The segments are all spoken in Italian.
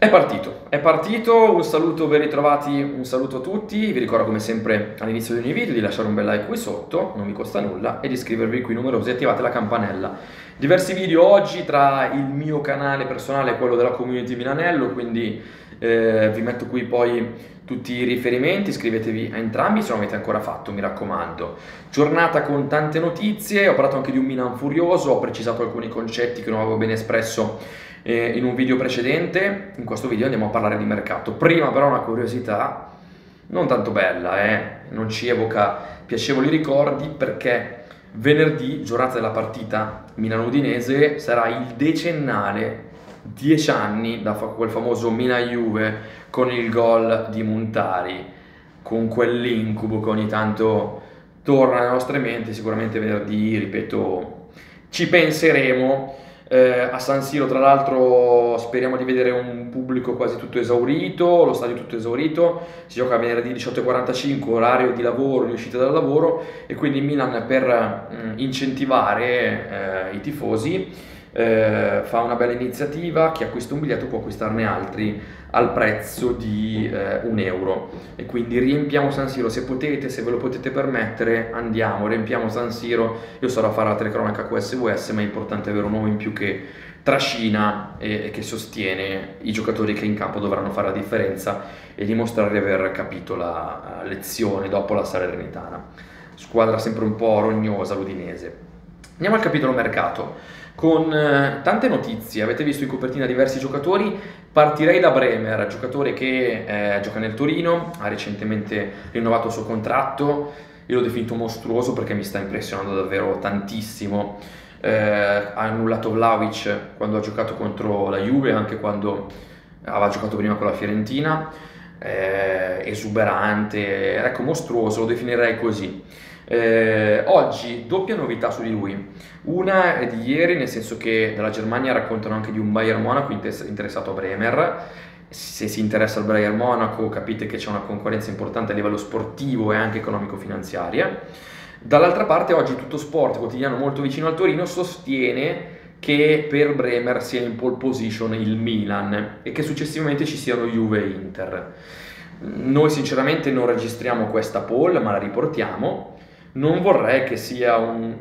È partito, un saluto, ben ritrovati, un saluto a tutti, vi ricordo come sempre all'inizio di ogni video di lasciare un bel like qui sotto, non vi costa nulla, e di iscrivervi qui numerosi e attivate la campanella. Diversi video oggi tra il mio canale personale e quello della community Milanello, quindi vi metto qui poi tutti i riferimenti, iscrivetevi a entrambi se non l'avete ancora fatto, mi raccomando. Giornata con tante notizie, ho parlato anche di un Milan furioso, ho precisato alcuni concetti che non avevo ben espresso in un video precedente. In questo video andiamo a parlare di mercato. Prima però una curiosità non tanto bella, non ci evoca piacevoli ricordi, perché venerdì, giornata della partita Milan-Udinese, sarà il decennale, 10 anni da quel famoso Milan-Juve con il gol di Montari, con quell'incubo che ogni tanto torna alle nostre menti. Sicuramente venerdì, ripeto, ci penseremo. A San Siro, tra l'altro, speriamo di vedere un pubblico quasi tutto esaurito, lo stadio tutto esaurito. Si gioca venerdì 18:45, orario di lavoro, di uscita dal lavoro, e quindi Milan, per incentivare i tifosi, fa una bella iniziativa: chi acquista un biglietto può acquistarne altri al prezzo di €1, e quindi riempiamo San Siro. Se potete, se ve lo potete permettere, andiamo, riempiamo San Siro. Io sarò a fare la telecronaca QSVS, ma è importante avere un uomo in più che trascina e che sostiene i giocatori che in campo dovranno fare la differenza e dimostrare di aver capito la lezione dopo la Salernitana. Squadra sempre un po' rognosa l'Udinese. Andiamo al capitolo mercato, con tante notizie. Avete visto in copertina diversi giocatori. Partirei da Bremer, giocatore che gioca nel Torino, ha recentemente rinnovato il suo contratto. Io l'ho definito mostruoso perché mi sta impressionando davvero tantissimo. Ha annullato Vlahovic quando ha giocato contro la Juve, anche quando aveva giocato prima con la Fiorentina. Esuberante, ecco, mostruoso, lo definirei così. Oggi doppia novità su di lui. Una è di ieri, nel senso che dalla Germania raccontano anche di un Bayern Monaco interessato a Bremer. Se si interessa al Bayern Monaco, capite che c'è una concorrenza importante a livello sportivo e anche economico-finanziaria. Dall'altra parte, oggi Tutto Sport, quotidiano molto vicino al Torino, sostiene che per Bremer sia in pole position il Milan e che successivamente ci siano Juve e Inter. Noi sinceramente non registriamo questa pole, ma la riportiamo. Non vorrei che sia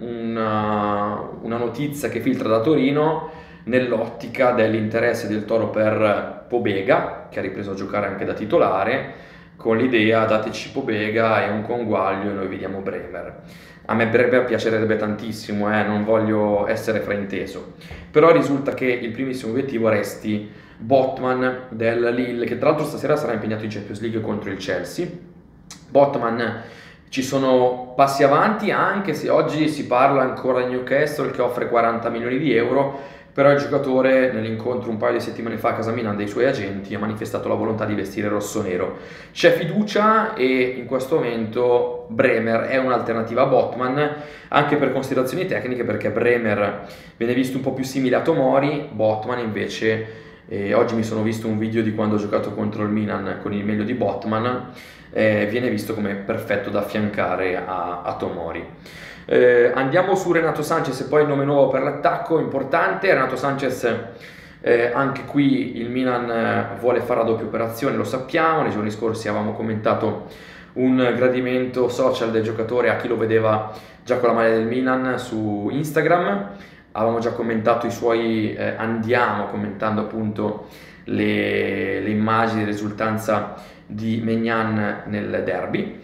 una notizia che filtra da Torino nell'ottica dell'interesse del Toro per Pobega, che ha ripreso a giocare anche da titolare, con l'idea: dateci Pobega e un conguaglio e noi vediamo Bremer. A me Bremer piacerebbe tantissimo, non voglio essere frainteso, però risulta che il primissimo obiettivo resti Botman del Lille, che tra l'altro stasera sarà impegnato in Champions League contro il Chelsea. Botman, ci sono passi avanti, anche se oggi si parla ancora di Newcastle che offre 40 milioni di euro, però il giocatore, nell'incontro un paio di settimane fa a casa Milan dei suoi agenti, ha manifestato la volontà di vestire rossonero. C'è fiducia e in questo momento Bremer è un'alternativa a Botman, anche per considerazioni tecniche, perché Bremer viene visto un po' più simile a Tomori. Botman invece, oggi mi sono visto un video di quando ho giocato contro il Milan con il meglio di Botman, viene visto come perfetto da affiancare a Tomori. Andiamo su Renato Sanchez, e poi il nome nuovo per l'attacco importante. Renato Sanchez, anche qui il Milan vuole fare la doppia operazione, lo sappiamo. Nei giorni scorsi avevamo commentato un gradimento social del giocatore a chi lo vedeva già con la maglia del Milan su Instagram. Avevamo già commentato i suoi andiamo, commentando appunto le immagini di risultanza di Maignan nel derby.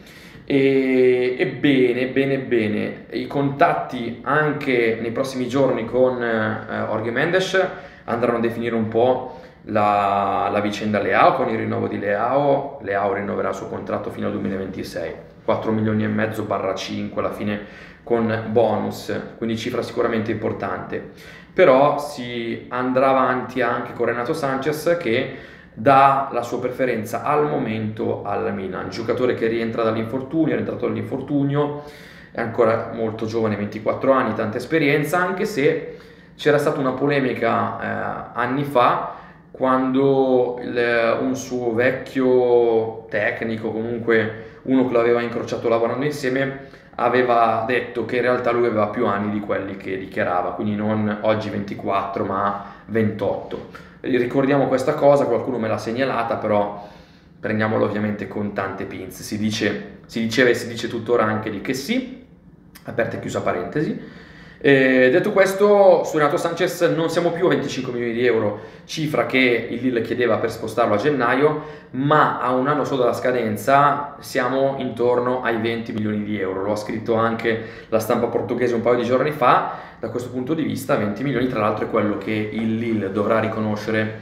E bene, i contatti anche nei prossimi giorni con Jorge Mendes andranno a definire un po' la vicenda Leao. Con il rinnovo di Leao rinnoverà il suo contratto fino al 2026, 4 milioni e mezzo barra 5 alla fine con bonus, quindi cifra sicuramente importante. Però si andrà avanti anche con Renato Sanchez, che dà la sua preferenza al momento al Milan, giocatore che rientra dall'infortunio, è rientrato dall'infortunio, è ancora molto giovane, 24 anni, tanta esperienza, anche se c'era stata una polemica anni fa, quando un suo vecchio tecnico, comunque uno che l'aveva incrociato lavorando insieme, aveva detto che in realtà lui aveva più anni di quelli che dichiarava, quindi non oggi 24 ma 28. Ricordiamo questa cosa, qualcuno me l'ha segnalata, però prendiamolo ovviamente con tante pinze. Si diceva e si dice tuttora anche di che sì, aperta e chiusa parentesi. Detto questo, su Renato Sanchez non siamo più a 25 milioni di euro, cifra che il Lille chiedeva per spostarlo a gennaio, ma a un anno solo dalla scadenza siamo intorno ai 20 milioni di euro. Lo ha scritto anche la stampa portoghese un paio di giorni fa. Da questo punto di vista 20 milioni tra l'altro è quello che il Lille dovrà riconoscere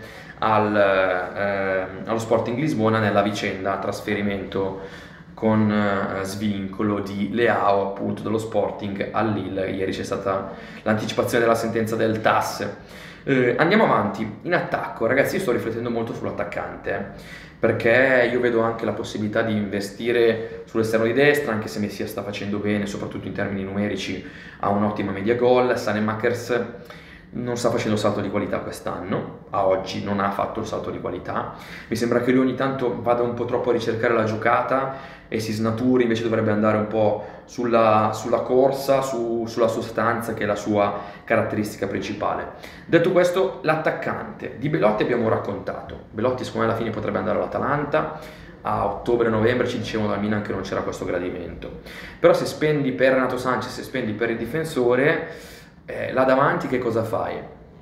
allo Sporting Lisbona nella vicenda trasferimento con svincolo di Leao appunto dallo Sporting al Lille. Ieri c'è stata l'anticipazione della sentenza del TAS. Andiamo avanti, in attacco ragazzi, io sto riflettendo molto sull'attaccante, perché io vedo anche la possibilità di investire sull'esterno di destra, anche se Messia sta facendo bene soprattutto in termini numerici, ha un'ottima media gol. Saelemaekers non sta facendo salto di qualità quest'anno, a oggi non ha fatto il salto di qualità, mi sembra che lui ogni tanto vada un po' troppo a ricercare la giocata e si snaturi, invece dovrebbe andare un po' sulla corsa, sulla sostanza, che è la sua caratteristica principale. Detto questo, l'attaccante di Belotti abbiamo raccontato. Belotti secondo me alla fine potrebbe andare all'Atalanta, a ottobre-novembre ci dicevano dal Milan che non c'era questo gradimento, però se spendi per Renato Sanchez, se spendi per il difensore, là davanti che cosa fai?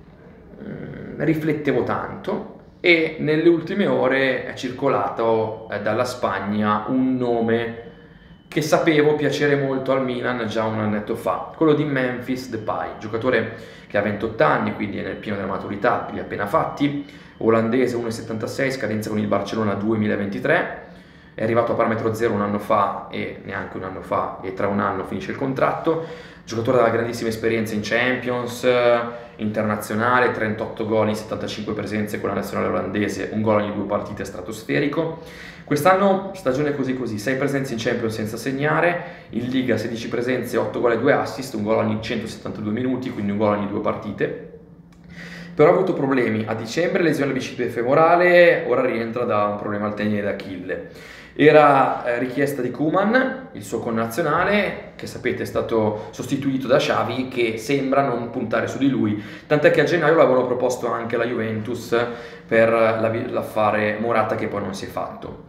Riflettevo tanto e nelle ultime ore è circolato dalla Spagna un nome che sapevo piacere molto al Milan già un annetto fa, quello di Memphis Depay, giocatore che ha 28 anni, quindi è nel pieno della maturità, li ha appena fatti, olandese 1,76, scadenza con il Barcellona 2023, è arrivato a parametro zero un anno fa e neanche un anno fa, e tra un anno finisce il contratto. Giocatore dalla grandissima esperienza in Champions, internazionale, 38 gol in 75 presenze con la nazionale olandese, un gol ogni 2 partite, stratosferico. Quest'anno stagione così, 6 presenze in Champions senza segnare, in Liga 16 presenze, 8 gol e 2 assist, un gol ogni 172 minuti, quindi un gol ogni 2 partite. Però ha avuto problemi, a dicembre lesione al bicipite femorale, ora rientra da un problema al tendine d'Achille. Era richiesta di Koeman, il suo connazionale, che sapete è stato sostituito da Xavi, che sembra non puntare su di lui, tant'è che a gennaio l'avevano proposto anche la Juventus per l'affare Morata, che poi non si è fatto.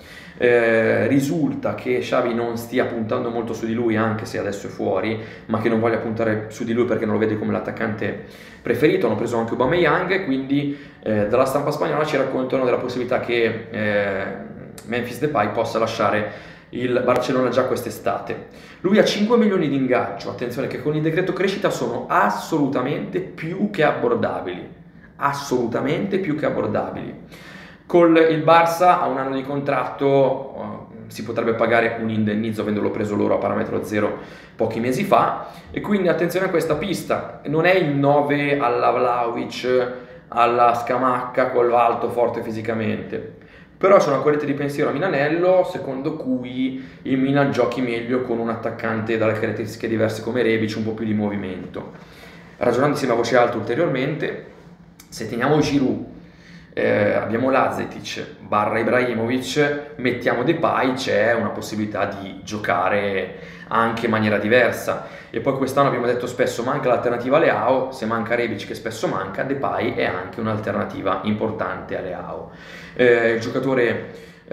Risulta che Xavi non stia puntando molto su di lui, anche se adesso è fuori, ma che non voglia puntare su di lui perché non lo vede come l'attaccante preferito. Hanno preso anche Aubameyang, quindi dalla stampa spagnola ci raccontano della possibilità che Memphis Depay possa lasciare il Barcellona già quest'estate. Lui ha 5 milioni di ingaggio, attenzione che con il decreto crescita sono assolutamente più che abbordabili, assolutamente più che abbordabili. Con il Barça a un anno di contratto si potrebbe pagare un indennizzo avendolo preso loro a parametro zero pochi mesi fa, e quindi attenzione a questa pista, non è il 9 alla Vlahovic, alla Scamacca, quello alto forte fisicamente. Però c'è una corrente di pensiero a Milanello secondo cui il Milan giochi meglio con un attaccante dalle caratteristiche diverse come Rebic, un po' più di movimento. Ragionando insieme a voce alta ulteriormente, se teniamo Giroud, abbiamo Lazetic barra Ibrahimovic, mettiamo Depay, c'è una possibilità di giocare anche in maniera diversa. E poi quest'anno abbiamo detto spesso manca l'alternativa a Leao, se manca Rebic che spesso manca, Depay è anche un'alternativa importante a Leao. Il giocatore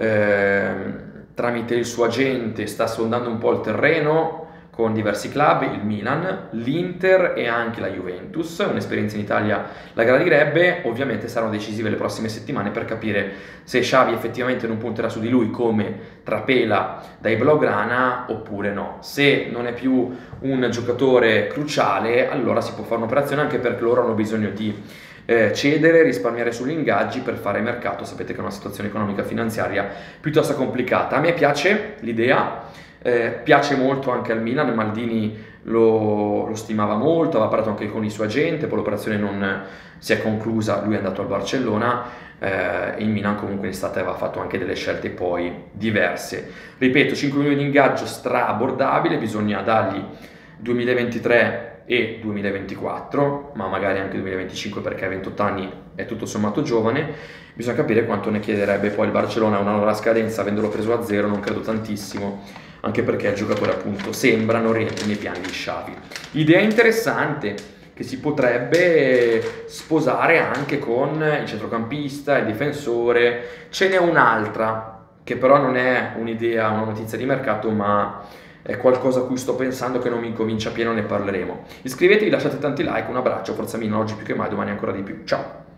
tramite il suo agente sta sondando un po' il terreno con diversi club, il Milan, l'Inter e anche la Juventus. Un'esperienza in Italia la gradirebbe. Ovviamente saranno decisive le prossime settimane per capire se Xavi effettivamente non punterà su di lui come trapela dai Blaugrana oppure no. Se non è più un giocatore cruciale, allora si può fare un'operazione, anche perché loro hanno bisogno di cedere, risparmiare sugli ingaggi per fare mercato. Sapete che è una situazione economica finanziaria piuttosto complicata. A me piace l'idea, piace molto anche al Milan. Maldini lo stimava molto, aveva parlato anche con il suo agente, poi l'operazione non si è conclusa, lui è andato al Barcellona, il Milan comunque in estate aveva fatto anche delle scelte poi diverse. Ripeto, 5 milioni di ingaggio stra-abbordabile, bisogna dargli 2023 e 2024, ma magari anche 2025 perché a 28 anni è tutto sommato giovane. Bisogna capire quanto ne chiederebbe poi il Barcellona a un anno alla scadenza, avendolo preso a zero non credo tantissimo, anche perché il giocatore appunto sembra non rientri nei piani di Xavi. Idea interessante che che si potrebbe sposare anche con il centrocampista, il difensore. Ce n'è un'altra, che però non è un'idea, una notizia di mercato, ma è qualcosa a cui sto pensando che non mi convince appieno, ne parleremo. Iscrivetevi, lasciate tanti like, un abbraccio, forza Milan, oggi più che mai, domani ancora di più. Ciao!